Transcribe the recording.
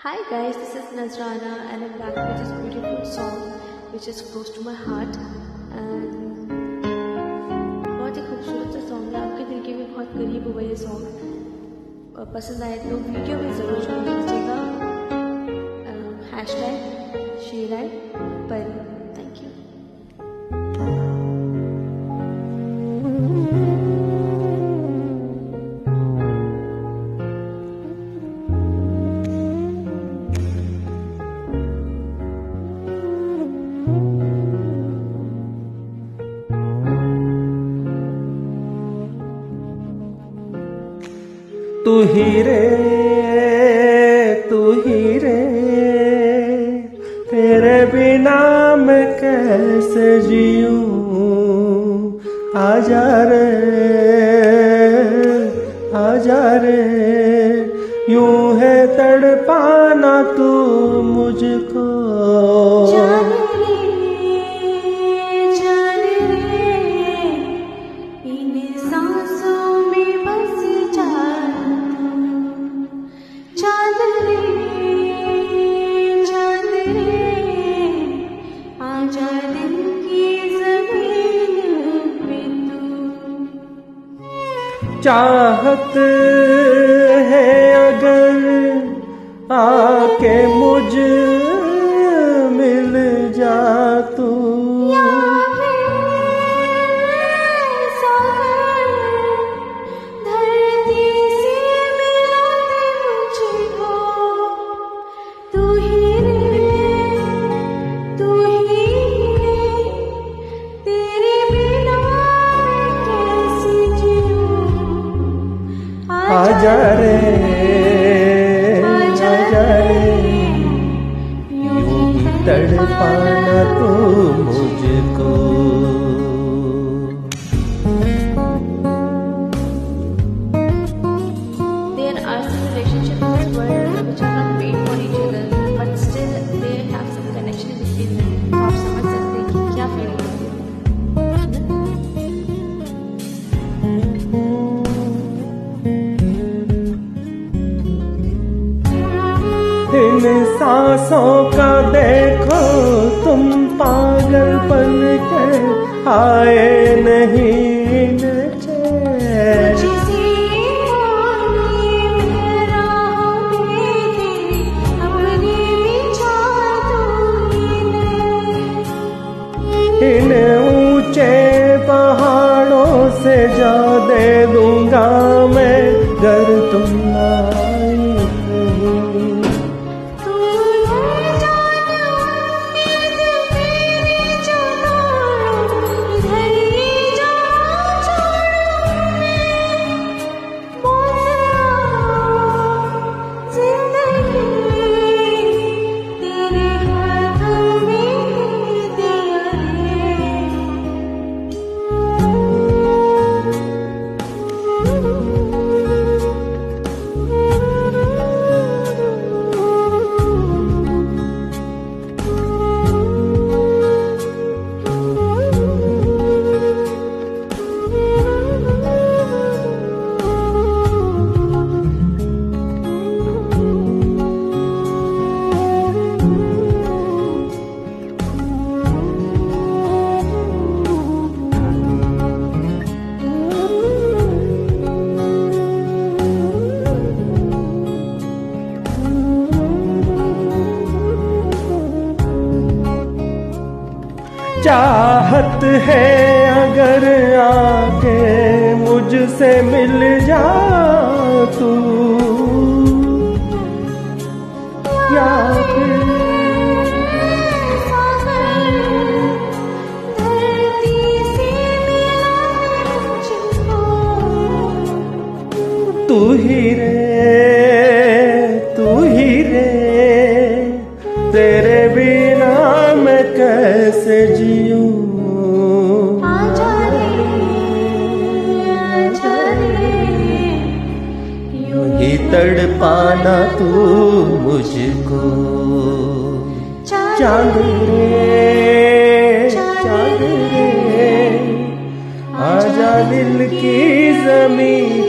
Hi guys, this is Nazrana and I'm back with this beautiful song which is close to my heart and बहुत ही खूबसूरत सा song है। आपके दिल के भी बहुत करीब हुआ ये सॉन्ग। पसंद आए तो वीडियो में ज़रूर ज्वाइन कीजिएगा। #sheeran पर थैंक यू। तू ही रे तेरे बिना मैं कैसे जीऊं। आजा रे यूं है तड़पाना तू मुझको। चाहत है अगर आके मुझ मिल जा तू। धरती से मिला मुझको। तू ही रे तेरे बिना कैसे जीऊं। आजा रे यूं ही तड़पाना तू मुझको। There are some relationships in this world which are not made for each other, but still they have some connection between them. तो आप समझ सकते हैं कि क्या फीलिंग होती है। इन सांसों का देखो तुम पागलपन के आए नहीं नचे। इन ऊंचे पहाड़ों से जा दे दूंगा मैं घर तुम आई। चाहत है अगर आके मुझसे मिल जा तू। या फिर धरती से मिला मुझको। तू ही रे तेरे बिना मैं कैसे जीऊं। आजा रे यूं ही तड़पाना तू मुझको। चांद रे आजा दिल की ज़मीं